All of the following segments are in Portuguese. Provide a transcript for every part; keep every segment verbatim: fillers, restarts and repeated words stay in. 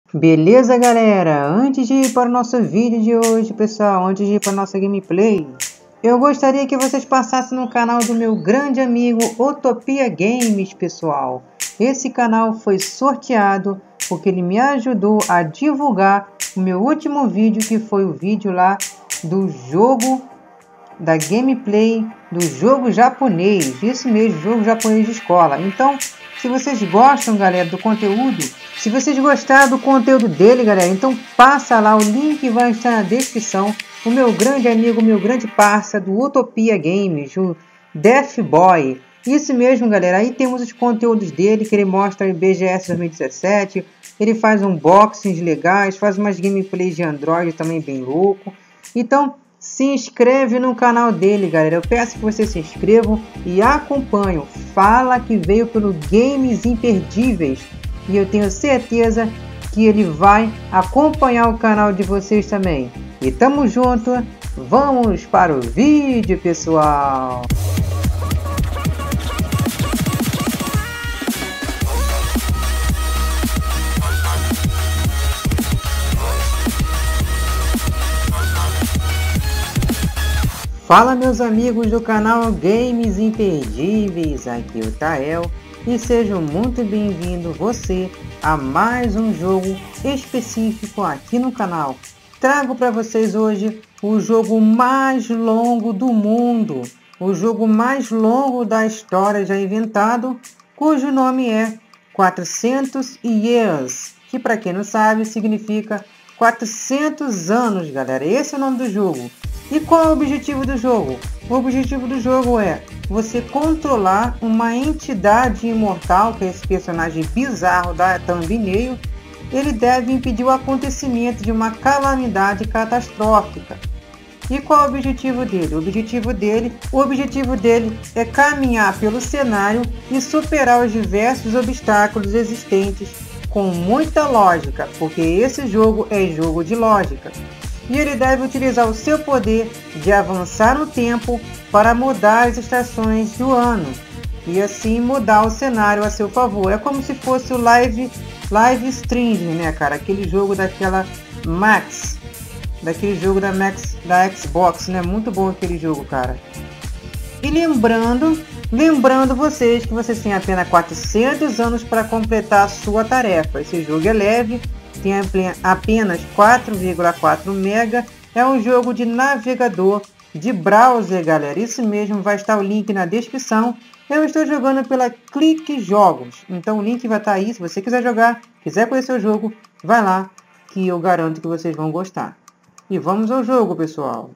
Beleza, galera? Antes de ir para o nosso vídeo de hoje, pessoal, antes de ir para a nossa gameplay, eu gostaria que vocês passassem no canal do meu grande amigo Utopia Games, pessoal. Esse canal foi sorteado porque ele me ajudou a divulgar o meu último vídeo, que foi o vídeo lá do jogo, da gameplay do jogo japonês. Isso mesmo, jogo japonês de escola. Então, se vocês gostam, galera, do conteúdo, se vocês gostaram do conteúdo dele, galera, então passa lá, o link vai estar na descrição. O meu grande amigo, o meu grande parça do Utopia Games, o Death Boy. Isso mesmo, galera, aí temos os conteúdos dele, que ele mostra em B G S dois mil e dezessete, ele faz unboxings legais, faz umas gameplays de Android também bem louco. Então, se inscreve no canal dele, galera. Eu peço que vocês se inscrevam e acompanhem. Fala que veio pelo Games Imperdíveis. E eu tenho certeza que ele vai acompanhar o canal de vocês também. E tamo junto. Vamos para o vídeo, pessoal. Fala, meus amigos do canal Games Imperdíveis, aqui é o Tael e sejam muito bem-vindos você a mais um jogo específico aqui no canal. Trago para vocês hoje o jogo mais longo do mundo, o jogo mais longo da história já inventado, cujo nome é quatrocentos Years, que para quem não sabe significa quatrocentos anos, galera. Esse é o nome do jogo. E qual é o objetivo do jogo? O objetivo do jogo é você controlar uma entidade imortal, que é esse personagem bizarro da thumbnail. Ele deve impedir o acontecimento de uma calamidade catastrófica. E qual é o objetivo dele? O objetivo dele, o objetivo dele é caminhar pelo cenário e superar os diversos obstáculos existentes com muita lógica, porque esse jogo é jogo de lógica. E ele deve utilizar o seu poder de avançar no tempo para mudar as estações do ano e assim mudar o cenário a seu favor. É como se fosse o live, live stream, né, cara? Aquele jogo daquela Max, daquele jogo da Max, da Xbox, né? Muito bom aquele jogo, cara. E lembrando, lembrando vocês que vocês têm apenas quatrocentos anos para completar a sua tarefa. Esse jogo é leve, tem apenas quatro vírgula quatro mega, é um jogo de navegador, de browser, galera. Isso mesmo, vai estar o link na descrição. Eu estou jogando pela Clique Jogos, então o link vai estar aí. Se você quiser jogar, quiser conhecer o jogo, vai lá, que eu garanto que vocês vão gostar. E vamos ao jogo, pessoal.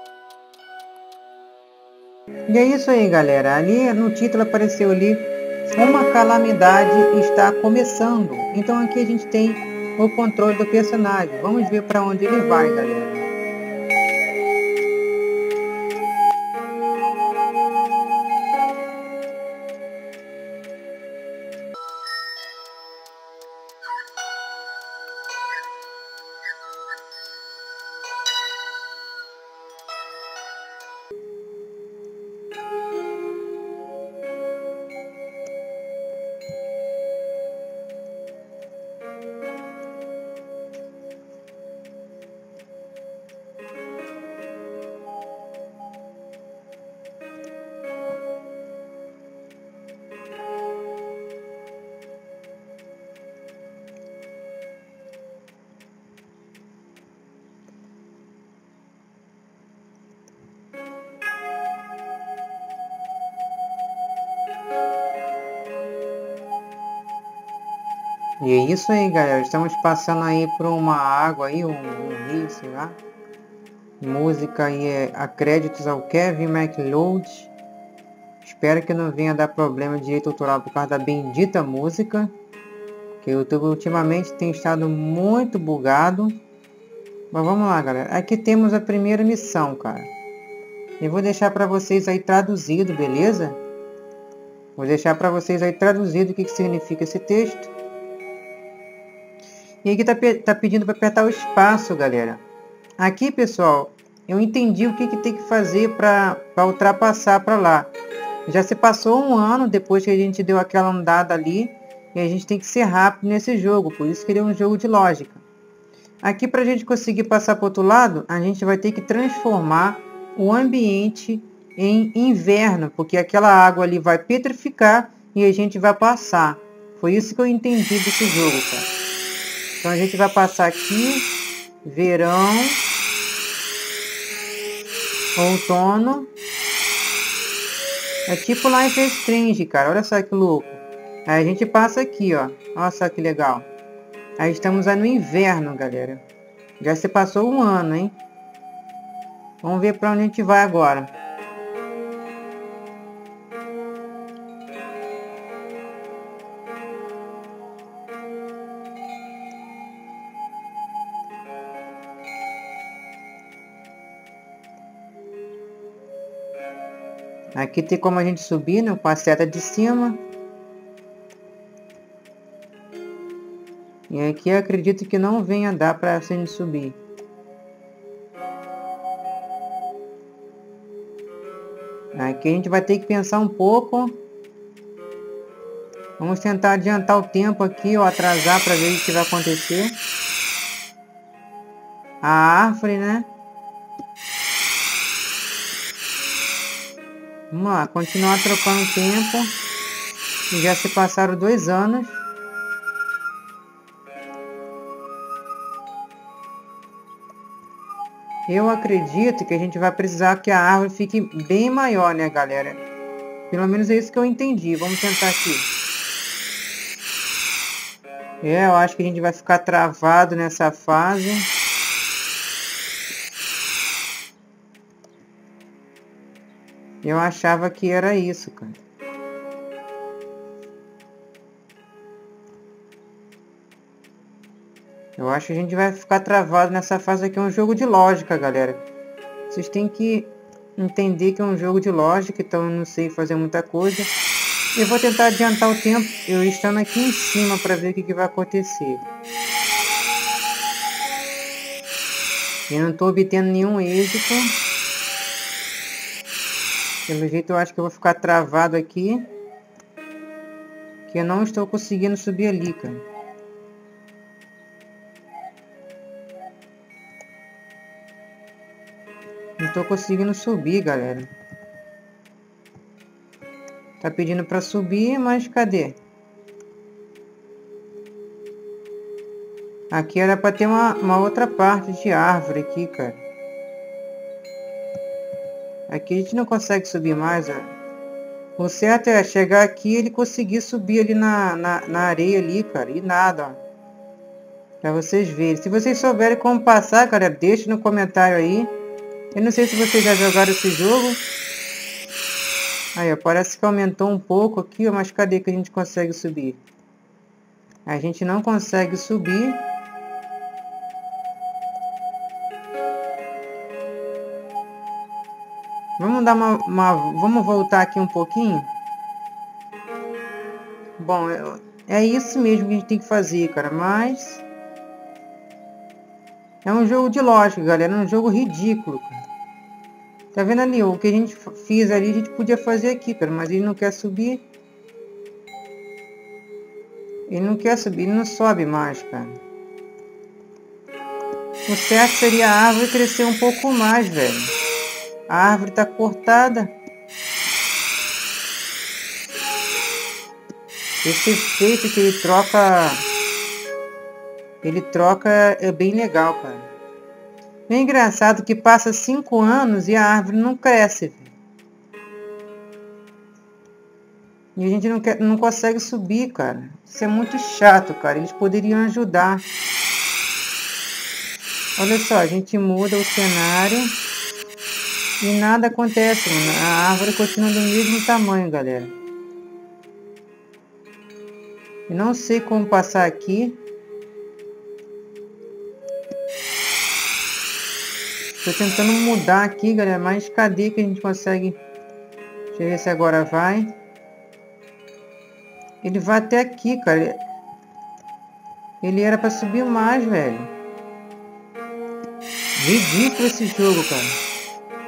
E é isso aí, galera. Ali no título apareceu ali uma calamidade está começando. Então aqui a gente tem o controle do personagem. Vamos ver para onde ele vai, galera. E é isso aí, galera. Estamos passando aí por uma água aí, um, um rio, sei lá. Música aí é a créditos ao Kevin MacLeod. Espero que não venha dar problema de direito autoral por causa da bendita música. Que o YouTube ultimamente tem estado muito bugado. Mas vamos lá, galera. Aqui temos a primeira missão, cara. Eu vou deixar para vocês aí traduzido, beleza? Vou deixar para vocês aí traduzido o que, que significa esse texto. E aqui tá, tá pedindo para apertar o espaço, galera. Aqui, pessoal, eu entendi o que, que tem que fazer para ultrapassar para lá. Já se passou um ano depois que a gente deu aquela andada ali. E a gente tem que ser rápido nesse jogo. Por isso que ele é um jogo de lógica. Aqui, para a gente conseguir passar para o outro lado, a gente vai ter que transformar o ambiente em inverno. Porque aquela água ali vai petrificar e a gente vai passar. Foi isso que eu entendi desse jogo, cara. Então a gente vai passar aqui, verão, outono. É tipo Life is Strange, cara. Olha só que louco. Aí a gente passa aqui, ó. Olha só que legal. Aí estamos aí no inverno, galera. Já se passou um ano, hein? Vamos ver para onde a gente vai agora. Aqui tem como a gente subir, né, com a seta de cima. E aqui eu acredito que não venha dar para a gente subir. Aqui a gente vai ter que pensar um pouco. Vamos tentar adiantar o tempo aqui ou atrasar para ver o que vai acontecer. A árvore, né? Vamos lá, continuar trocando tempo. Já se passaram dois anos. Eu acredito que a gente vai precisar que a árvore fique bem maior, né, galera? Pelo menos é isso que eu entendi. Vamos tentar aqui. É, eu acho que a gente vai ficar travado nessa fase. Eu achava que era isso, cara. Eu acho que a gente vai ficar travado nessa fase aqui. É um jogo de lógica, galera. Vocês têm que entender que é um jogo de lógica, então eu não sei fazer muita coisa. Eu vou tentar adiantar o tempo, eu estando aqui em cima para ver o que, que vai acontecer. Eu não estou obtendo nenhum êxito. Pelo jeito eu acho que eu vou ficar travado aqui. Que eu não estou conseguindo subir ali, cara. Não estou conseguindo subir, galera. Tá pedindo para subir, mas cadê? Aqui era para ter uma, uma outra parte de árvore aqui, cara. Aqui a gente não consegue subir mais, ó. O certo é chegar aqui e ele conseguir subir ali na, na, na areia ali, cara. E nada, ó. Pra vocês verem. Se vocês souberem como passar, galera, deixa no comentário aí. Eu não sei se vocês já jogaram esse jogo. Aí, ó, parece que aumentou um pouco aqui, ó, mas cadê que a gente consegue subir? A gente não consegue subir. Vamos dar uma, uma... Vamos voltar aqui um pouquinho? Bom, é isso mesmo que a gente tem que fazer, cara, mas... É um jogo de lógica, galera, é um jogo ridículo, cara. Tá vendo ali, o que a gente fez ali, a gente podia fazer aqui, cara, mas ele não quer subir. Ele não quer subir, ele não sobe mais, cara. O certo seria a árvore crescer um pouco mais, velho. A árvore tá cortada. Esse efeito que ele troca... Ele troca é bem legal, cara. É engraçado que passa cinco anos e a árvore não cresce, velho. E a gente não, quer, não consegue subir, cara. Isso é muito chato, cara. Eles poderiam ajudar. Olha só, a gente muda o cenário e nada acontece, mano. A árvore continua do mesmo tamanho, galera. Eu não sei como passar aqui. Tô tentando mudar aqui, galera, mas cadê que a gente consegue? Deixa eu ver se agora vai. Ele vai até aqui, cara. Ele era pra subir mais, velho. Ridículo esse jogo, cara.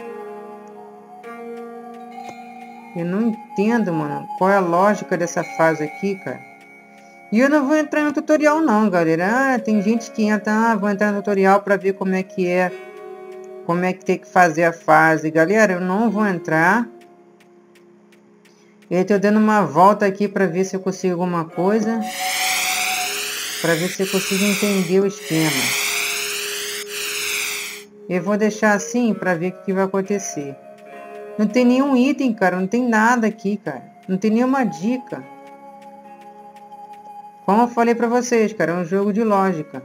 Eu não entendo, mano, qual é a lógica dessa fase aqui, cara. E eu não vou entrar no tutorial não, galera. Ah, tem gente que entra, ah, vou entrar no tutorial pra ver como é que é. Como é que tem que fazer a fase. Galera, eu não vou entrar. Eu tô dando uma volta aqui pra ver se eu consigo alguma coisa. Pra ver se eu consigo entender o esquema. Eu vou deixar assim pra ver o que, que vai acontecer. Não tem nenhum item, cara. Não tem nada aqui, cara. Não tem nenhuma dica. Como eu falei pra vocês, cara, é um jogo de lógica.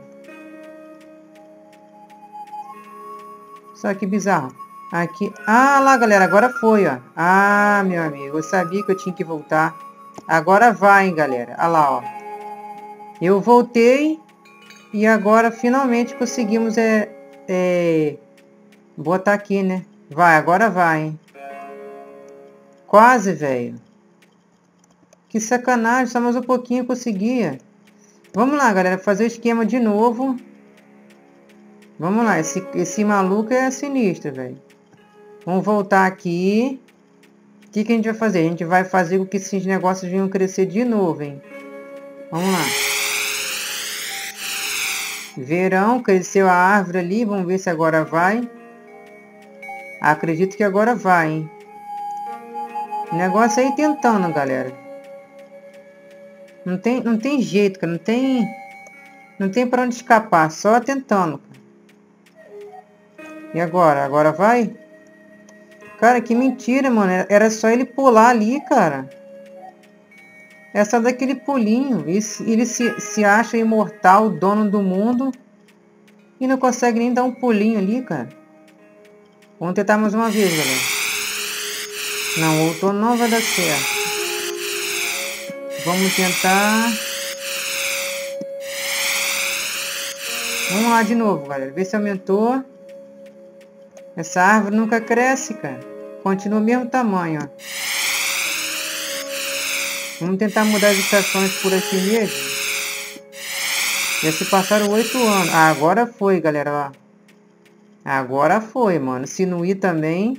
Só que bizarro. Aqui. Ah, lá, galera. Agora foi, ó. Ah, meu amigo. Eu sabia que eu tinha que voltar. Agora vai, hein, galera. Olha lá, ó. Eu voltei. E agora, finalmente, conseguimos é, é, botar aqui, né? Vai, agora vai, hein. Quase, velho. Que sacanagem. Só mais um pouquinho eu conseguia. Vamos lá, galera. Fazer o esquema de novo. Vamos lá. Esse, esse maluco é sinistro, velho. Vamos voltar aqui. O que, que a gente vai fazer? A gente vai fazer com que esses negócios venham crescer de novo, hein? Vamos lá. Verão, cresceu a árvore ali. Vamos ver se agora vai. Acredito que agora vai, hein? O negócio aí tentando, galera. Não tem, não tem jeito, cara. Não tem, não tem pra onde escapar. Só tentando. E agora? Agora vai? Cara, que mentira, mano. Era só ele pular ali, cara. É só daquele pulinho. Ele, ele se, se acha imortal, dono do mundo. E não consegue nem dar um pulinho ali, cara. Vamos tentar mais uma vez, galera. Não, voltou, não vai dar certo. Vamos tentar. Vamos lá de novo, galera. Ver se aumentou. Essa árvore nunca cresce, cara. Continua o mesmo tamanho, ó. Vamos tentar mudar as estações por aqui mesmo. Já se passaram oito anos. Ah, agora foi, galera, ó. Agora foi, mano. Se não ir também...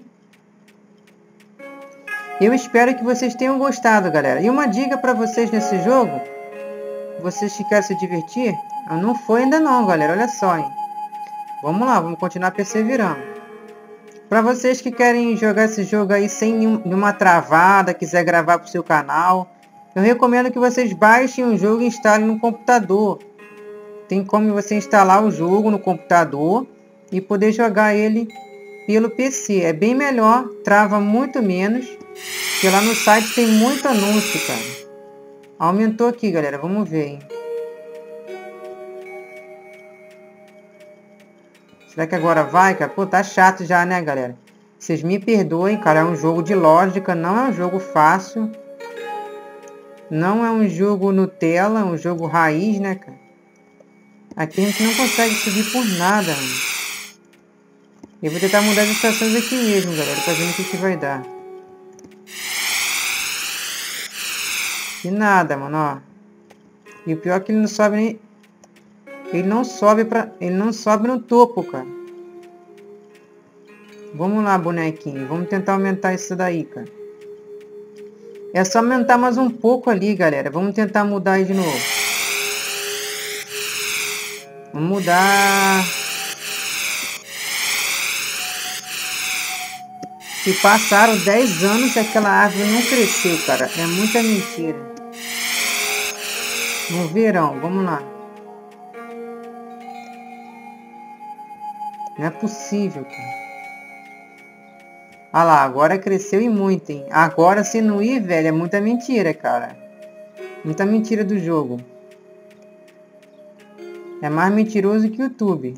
Eu espero que vocês tenham gostado, galera. E uma dica pra vocês nesse jogo. Vocês que querem se divertir. Não foi ainda não, galera. Olha só, hein. Vamos lá, vamos continuar perseverando. Para vocês que querem jogar esse jogo aí sem nenhuma travada, quiser gravar para o seu canal, eu recomendo que vocês baixem o jogo e instalem no computador. Tem como você instalar o jogo no computador e poder jogar ele pelo P C. É bem melhor, trava muito menos, porque lá no site tem muito anúncio, cara. Aumentou aqui, galera, vamos ver, hein. Será que agora vai, cara? Pô, tá chato já, né, galera? Vocês me perdoem, cara, é um jogo de lógica, não é um jogo fácil. Não é um jogo Nutella, é um jogo raiz, né, cara? Aqui a gente não consegue subir por nada, mano. Eu vou tentar mudar as estações aqui mesmo, galera, pra ver o que que vai dar. E nada, mano, ó. E o pior é que ele não sobe nem... Ele não sobe pra... Ele não sobe no topo, cara. Vamos lá, bonequinho. Vamos tentar aumentar isso daí, cara. É só aumentar mais um pouco ali, galera. Vamos tentar mudar aí de novo. Vamos mudar. Se passaram dez anos e aquela árvore não cresceu, cara. É muita mentira. No verão, vamos lá. Não é possível, cara. Ah lá, agora cresceu e muito, hein? Agora se não ir, velho, é muita mentira, cara. Muita mentira do jogo. É mais mentiroso que o YouTube.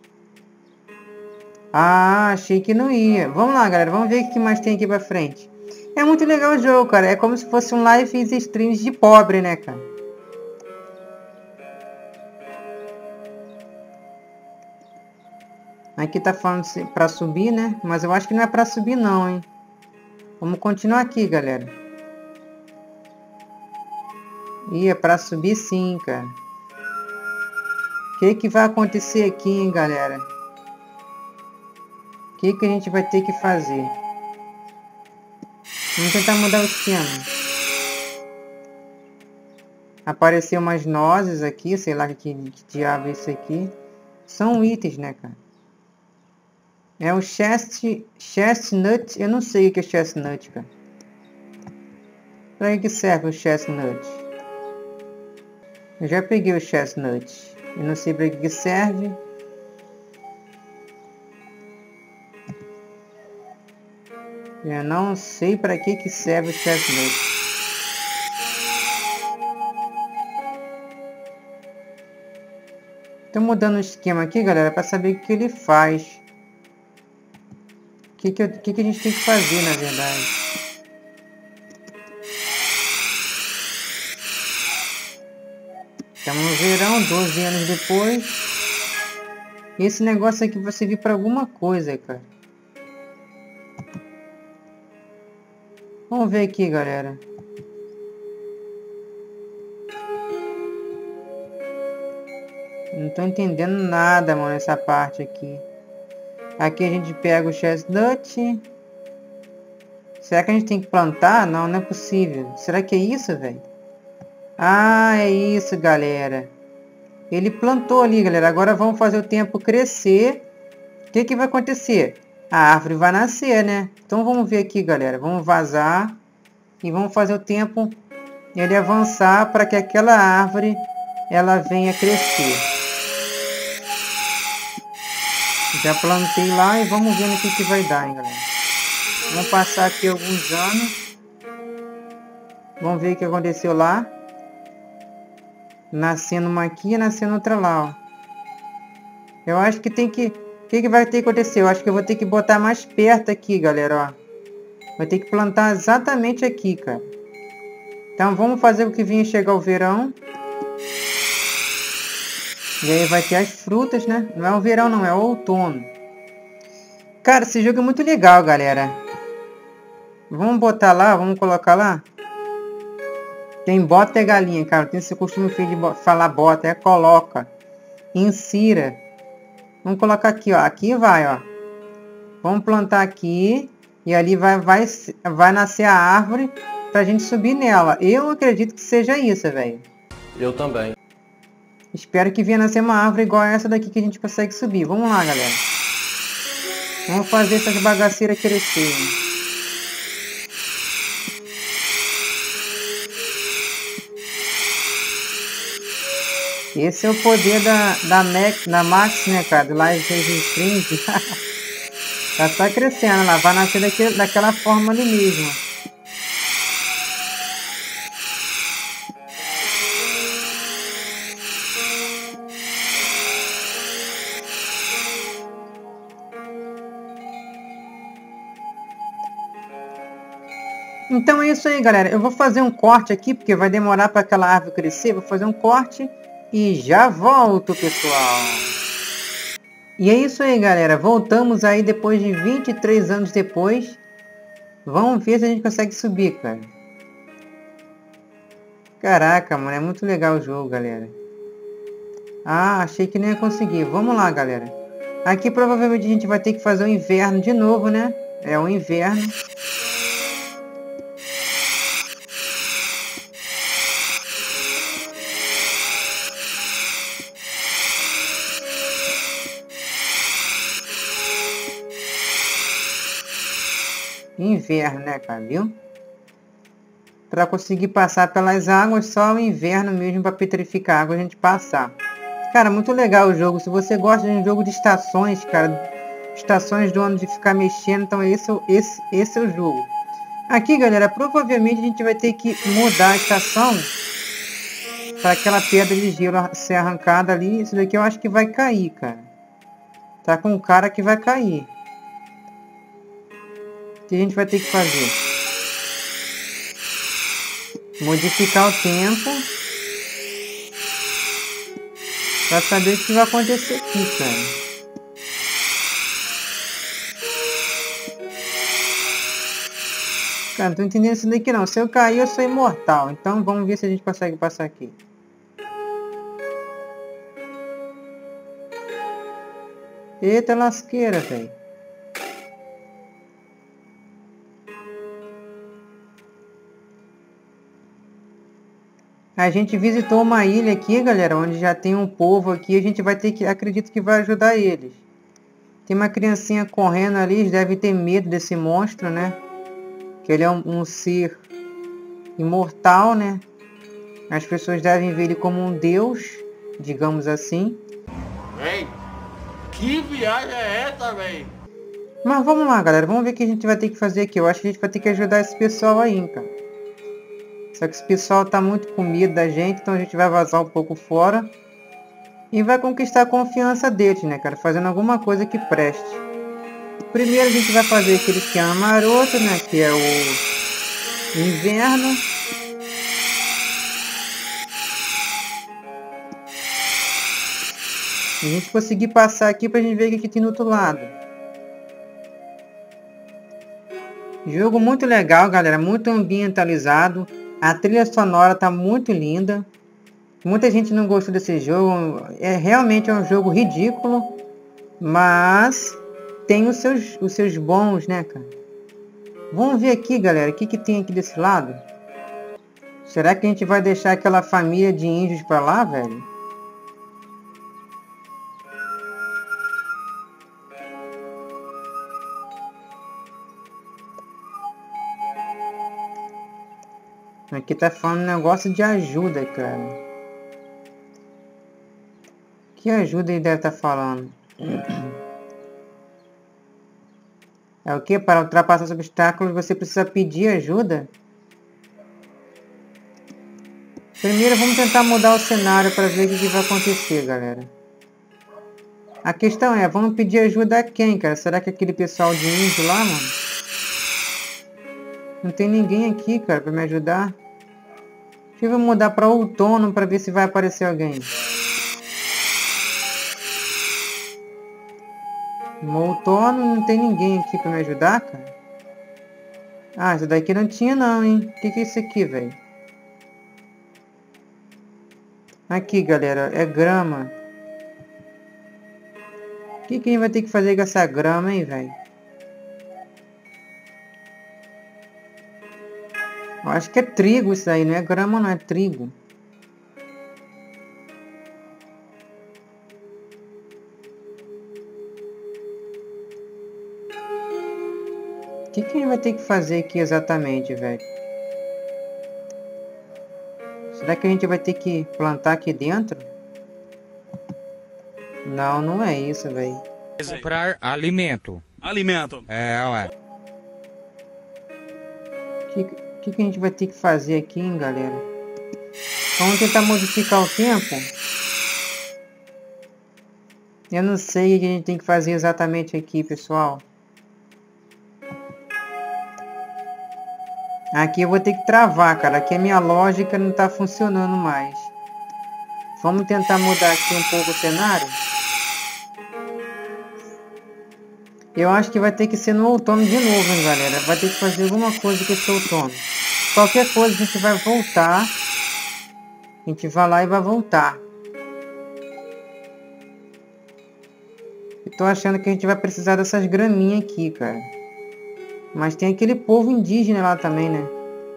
Ah, achei que não ia. Vamos lá, galera. Vamos ver o que mais tem aqui pra frente. É muito legal o jogo, cara. É como se fosse um live e streams de pobre, né, cara? Aqui tá falando pra subir, né? Mas eu acho que não é pra subir não, hein? Vamos continuar aqui, galera. Ih, é pra subir sim, cara. O que que vai acontecer aqui, hein, galera? O que que a gente vai ter que fazer? Vamos tentar mudar o esquema. Apareceu umas nozes aqui, sei lá que, que diabo é isso aqui. São itens, né, cara? É o chest, chestnut, eu não sei o que é chestnut, cara. Pra que serve o chestnut? Eu já peguei o chestnut. Eu não sei pra que serve. Eu não sei pra que que serve o chestnut. Tô mudando o esquema aqui, galera, pra saber o que ele faz. O que que, eu, que que a gente tem que fazer, na verdade. Estamos no verão, doze anos depois. Esse negócio aqui vai servir pra alguma coisa, cara. Vamos ver aqui, galera. Não tô entendendo nada, mano, essa parte aqui. Aqui a gente pega o chestnut. Será que a gente tem que plantar? Não, não é possível. Será que é isso, velho? Ah, é isso, galera. Ele plantou ali, galera. Agora vamos fazer o tempo crescer. O que que vai acontecer? A árvore vai nascer, né? Então vamos ver aqui, galera. Vamos vazar. E vamos fazer o tempo ele avançar para que aquela árvore ela venha crescer. Já plantei lá e vamos ver no que que vai dar, hein, galera. Vamos passar aqui alguns anos. Vamos ver o que aconteceu lá. Nascendo uma aqui e nascendo outra lá, ó. Eu acho que tem que... O que que vai ter que acontecer? Eu acho que eu vou ter que botar mais perto aqui, galera, ó. Vai ter que plantar exatamente aqui, cara. Então vamos fazer o que vinha chegar o verão. E aí vai ter as frutas, né? Não é o verão não, é o outono. Cara, esse jogo é muito legal, galera. Vamos botar lá, vamos colocar lá. Tem bota e galinha, cara. Tem esse costume feio de falar bota, é coloca. Insira. Vamos colocar aqui, ó. Aqui vai, ó. Vamos plantar aqui. E ali vai, vai, vai nascer a árvore pra gente subir nela. Eu acredito que seja isso, velho. Eu também. Espero que venha nascer uma árvore igual a essa daqui que a gente consegue subir. Vamos lá, galera. Vamos fazer essas bagaceiras crescerem. Esse é o poder da, da, Max, da Max, né, cara? Do Live Stream. Tá só crescendo lá. Vai nascer daquele, daquela forma ali mesmo. Então é isso aí, galera. Eu vou fazer um corte aqui, porque vai demorar para aquela árvore crescer. Vou fazer um corte e já volto, pessoal. E é isso aí, galera. Voltamos aí depois de vinte e três anos depois. Vamos ver se a gente consegue subir, cara. Caraca, mano. É muito legal o jogo, galera. Ah, achei que não ia conseguir. Vamos lá, galera. Aqui provavelmente a gente vai ter que fazer o inverno de novo, né? É o inverno. Inverno, né, cara? Viu? Para conseguir passar pelas águas, só o inverno mesmo para petrificar a água a gente passar. Cara, muito legal o jogo. Se você gosta de um jogo de estações, cara, estações do ano de ficar mexendo, então esse, esse, esse é o jogo. Aqui, galera, provavelmente a gente vai ter que mudar a estação para aquela pedra de gelo ser arrancada ali. Isso daqui eu acho que vai cair, cara. Tá com um cara que vai cair. O que a gente vai ter que fazer? Modificar o tempo para saber o que vai acontecer aqui, cara. Cara, não tô entendendo isso daqui não. Se eu cair, eu sou imortal. Então vamos ver se a gente consegue passar aqui. Eita lasqueira, velho. A gente visitou uma ilha aqui, galera, onde já tem um povo aqui. A gente vai ter que... Acredito que vai ajudar eles. Tem uma criancinha correndo ali. Eles devem ter medo desse monstro, né? Que ele é um, um ser imortal, né? As pessoas devem ver ele como um deus, digamos assim. Véi, que viagem é essa, véi? Mas vamos lá, galera. Vamos ver o que a gente vai ter que fazer aqui. Eu acho que a gente vai ter que ajudar esse pessoal aí, cara. Só que esse pessoal tá muito com medo da gente, então a gente vai vazar um pouco fora. E vai conquistar a confiança deles, né, cara? Fazendo alguma coisa que preste. Primeiro a gente vai fazer aquele esquema maroto, né? Que é o inverno. E a gente conseguir passar aqui pra gente ver o que tem no outro lado. Jogo muito legal, galera. Muito ambientalizado. A trilha sonora tá muito linda. Muita gente não gostou desse jogo. É realmente é um jogo ridículo. Mas tem os seus, os seus bons, né, cara? Vamos ver aqui, galera. O que, que tem aqui desse lado? Será que a gente vai deixar aquela família de índios pra lá, velho? Aqui tá falando um negócio de ajuda, cara. Que ajuda ele deve estar falando? É o que? Para ultrapassar os obstáculos você precisa pedir ajuda? Primeiro vamos tentar mudar o cenário para ver o que vai acontecer, galera. A questão é, vamos pedir ajuda a quem, cara? Será que aquele pessoal de índio lá, mano? Não tem ninguém aqui, cara, para me ajudar. Deixa eu mudar para outono para ver se vai aparecer alguém. No outono não tem ninguém aqui para me ajudar, cara. Ah, isso daqui não tinha não, hein? O que, que é isso aqui, velho? Aqui, galera, é grama. O que, que a gente vai ter que fazer com essa grama, hein, velho? Eu acho que é trigo isso aí, não é grama, não é trigo. O que, que a gente vai ter que fazer aqui exatamente, velho? Será que a gente vai ter que plantar aqui dentro? Não, não é isso, velho. Comprar alimento. Alimento. É, ué. O que, que, que a gente vai ter que fazer aqui, hein, galera? Vamos tentar modificar o tempo. Eu não sei o que a gente tem que fazer exatamente aqui, pessoal. Aqui eu vou ter que travar, cara. Aqui a minha lógica não tá funcionando mais. Vamos tentar mudar aqui um pouco o cenário. Eu acho que vai ter que ser no outono de novo, hein, galera. Vai ter que fazer alguma coisa com esse outono. Qualquer coisa a gente vai voltar. A gente vai lá e vai voltar. Eu tô achando que a gente vai precisar dessas graminhas aqui, cara. Mas tem aquele povo indígena lá também, né?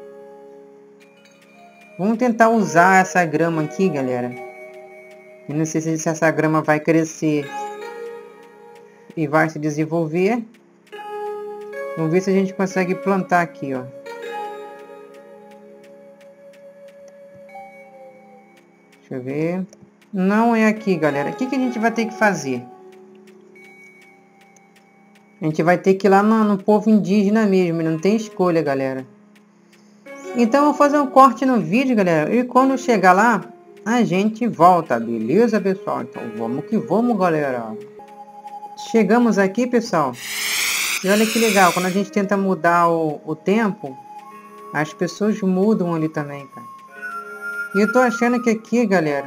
Vamos tentar usar essa grama aqui, galera. Eu não sei se essa grama vai crescer e vai se desenvolver. Vamos ver se a gente consegue plantar aqui, ó. Deixa eu ver. Não é aqui, galera. O que, que a gente vai ter que fazer? A gente vai ter que ir lá no, no povo indígena mesmo. Não tem escolha, galera. Então eu vou fazer um corte no vídeo, galera. E quando chegar lá, a gente volta. Beleza, pessoal? Então vamos que vamos, galera. Chegamos aqui, pessoal. E olha que legal. Quando a gente tenta mudar o, o tempo, as pessoas mudam ali também, cara. E eu tô achando que aqui, galera,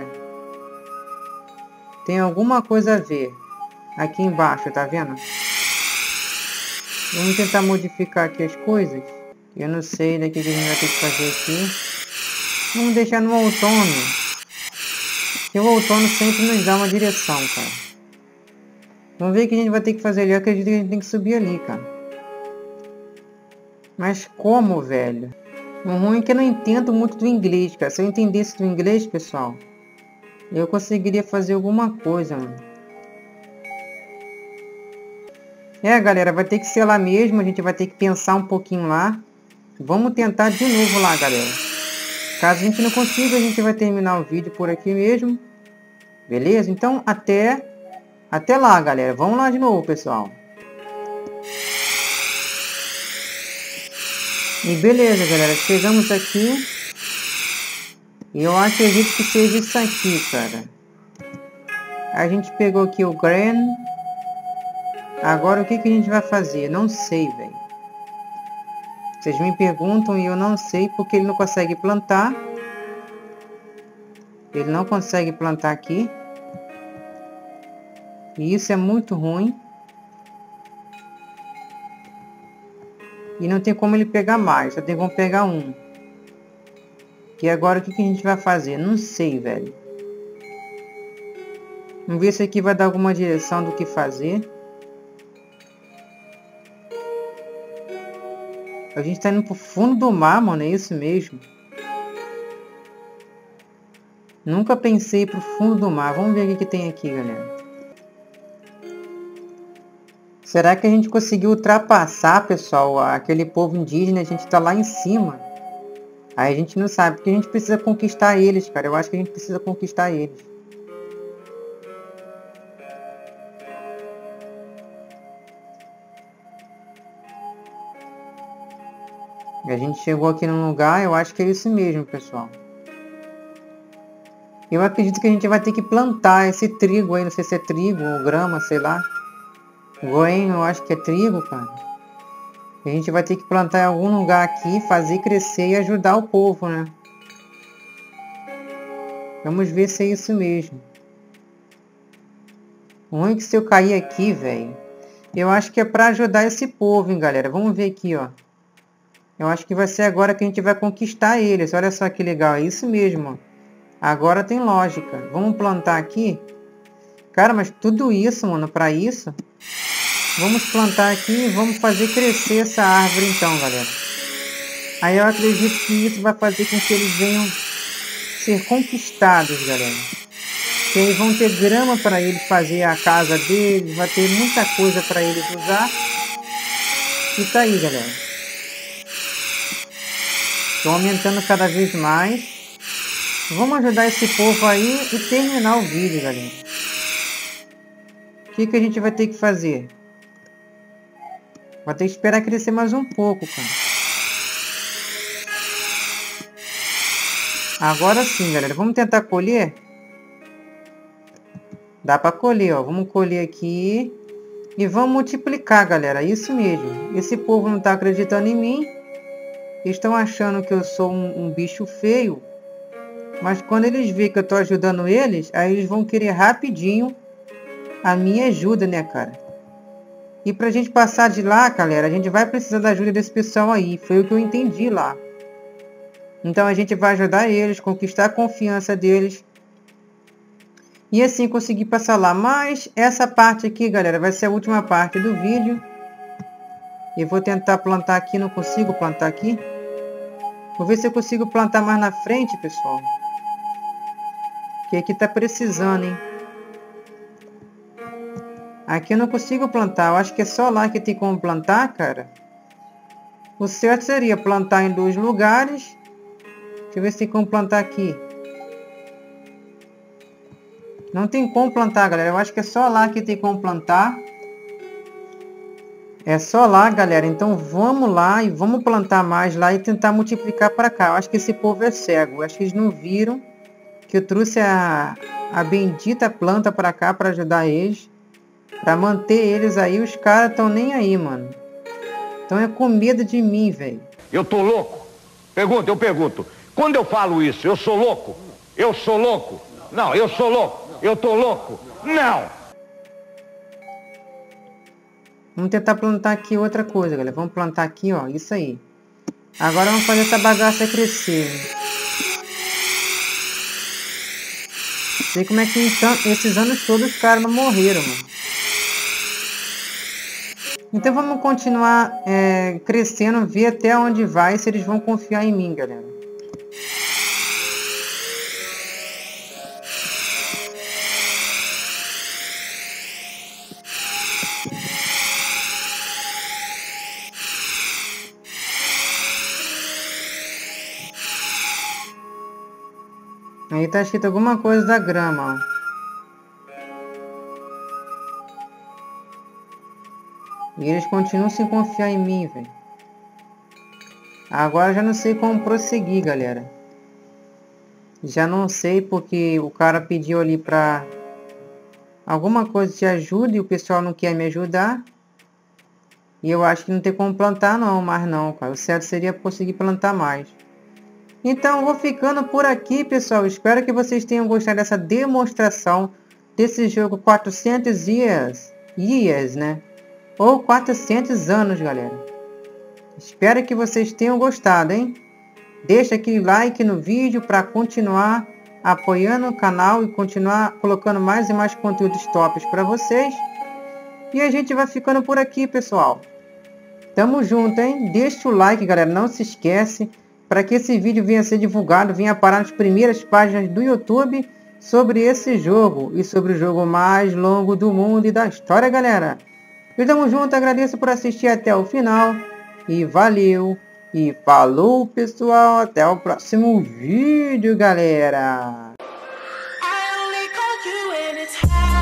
tem alguma coisa a ver. Aqui embaixo, tá vendo? Vamos tentar modificar aqui as coisas. Eu não sei daqui que a gente vai ter que fazer aqui. Vamos deixar no outono. Porque o outono sempre nos dá uma direção, cara. Vamos ver o que a gente vai ter que fazer ali. Eu acredito que a gente tem que subir ali, cara. Mas como, velho? O ruim é que eu não entendo muito do inglês, cara. Se eu entendesse do inglês, pessoal, eu conseguiria fazer alguma coisa, mano. É, galera, vai ter que ser lá mesmo. A gente vai ter que pensar um pouquinho lá. Vamos tentar de novo lá, galera. Caso a gente não consiga, a gente vai terminar o vídeo por aqui mesmo. Beleza? Então, até, até lá, galera. Vamos lá de novo, pessoal. E beleza, galera. Chegamos aqui. E eu acredito que seja isso aqui, cara. A gente pegou aqui o Gran. Agora, o que, que a gente vai fazer? Não sei, velho. Vocês me perguntam e eu não sei porque ele não consegue plantar. Ele não consegue plantar aqui. E isso é muito ruim. E não tem como ele pegar mais. Só tem como pegar um. E agora o que, que a gente vai fazer? Não sei, velho. Vamos ver se aqui vai dar alguma direção do que fazer. A gente tá indo pro fundo do mar, mano. É isso mesmo. Nunca pensei ir pro fundo do mar. Vamos ver o que, que tem aqui, galera. Será que a gente conseguiu ultrapassar, pessoal, aquele povo indígena? A gente tá lá em cima. Aí a gente não sabe. Porque a gente precisa conquistar eles, cara. Eu acho que a gente precisa conquistar eles. A gente chegou aqui num lugar, eu acho que é isso mesmo, pessoal. Eu acredito que a gente vai ter que plantar esse trigo aí, não sei se é trigo ou grama, sei lá. Goen, eu acho que é trigo, cara. A gente vai ter que plantar em algum lugar aqui, fazer crescer e ajudar o povo, né? Vamos ver se é isso mesmo. O ruim é que se eu cair aqui, velho, eu acho que é pra ajudar esse povo, hein, galera. Vamos ver aqui, ó. Eu acho que vai ser agora que a gente vai conquistar eles. Olha só que legal. É isso mesmo. Agora tem lógica. Vamos plantar aqui. Cara, mas tudo isso, mano, pra isso. Vamos plantar aqui e vamos fazer crescer essa árvore então, galera. Aí eu acredito que isso vai fazer com que eles venham ser conquistados, galera. Que aí vão ter grama para eles fazer a casa deles. Vai ter muita coisa para eles usar. E tá aí, galera. Estou aumentando cada vez mais. Vamos ajudar esse povo aí e terminar o vídeo, galera. O que, que a gente vai ter que fazer? Vai ter que esperar crescer mais um pouco, cara. Agora sim, galera. Vamos tentar colher? Dá para colher, ó. Vamos colher aqui. E vamos multiplicar, galera. Isso mesmo. Esse povo não tá acreditando em mim. estão achando que eu sou um, um bicho feio. Mas quando eles veem que eu tô ajudando eles, aí eles vão querer rapidinho a minha ajuda, né, cara? E pra gente passar de lá, galera, a gente vai precisar da ajuda desse pessoal aí. Foi o que eu entendi lá. Então a gente vai ajudar eles, conquistar a confiança deles. E assim conseguir passar lá. Mas essa parte aqui, galera, vai ser a última parte do vídeo. Eu vou tentar plantar aqui, não consigo plantar aqui. Vou ver se eu consigo plantar mais na frente, pessoal. Que aqui tá precisando, hein? Aqui eu não consigo plantar. Eu acho que é só lá que tem como plantar, cara. O certo seria plantar em dois lugares. Deixa eu ver se tem como plantar aqui. Não tem como plantar, galera. Eu acho que é só lá que tem como plantar. É só lá, galera. Então vamos lá e vamos plantar mais lá e tentar multiplicar para cá. Eu acho que esse povo é cego. Eu acho que eles não viram que eu trouxe a, a bendita planta para cá para ajudar eles. Para manter eles aí. Os caras estão nem aí, mano. Então é com medo de mim, velho. Eu tô louco? Pergunta, eu pergunto. Quando eu falo isso, eu sou louco? Eu sou louco? Não, eu sou louco. Eu tô louco? Não! Vamos tentar plantar aqui outra coisa, galera. Vamos plantar aqui, ó. Isso aí. Agora vamos fazer essa bagaça crescer. Sei como é que então, esses anos todos os caras não morreram, mano. Então vamos continuar é, crescendo, ver até onde vai, se eles vão confiar em mim, galera. Aí tá escrito alguma coisa da grama, ó. E eles continuam sem confiar em mim, velho. Agora já não sei como prosseguir, galera. Já não sei porque o cara pediu ali pra alguma coisa de ajuda e o pessoal não quer me ajudar. E eu acho que não tem como plantar não, mas não, cara. O certo seria conseguir plantar mais. Então eu vou ficando por aqui, pessoal. Espero que vocês tenham gostado dessa demonstração desse jogo quatrocentos Years, years, né? Ou quatrocentos anos, galera. Espero que vocês tenham gostado, hein? Deixa aquele like no vídeo para continuar apoiando o canal e continuar colocando mais e mais conteúdos tops para vocês. E a gente vai ficando por aqui, pessoal. Tamo junto, hein? Deixa o like, galera. Não se esquece. Para que esse vídeo venha a ser divulgado, venha parar nas primeiras páginas do YouTube sobre esse jogo. E sobre o jogo mais longo do mundo e da história, galera. E tamo junto, agradeço por assistir até o final. E valeu. E falou, pessoal. Até o próximo vídeo, galera.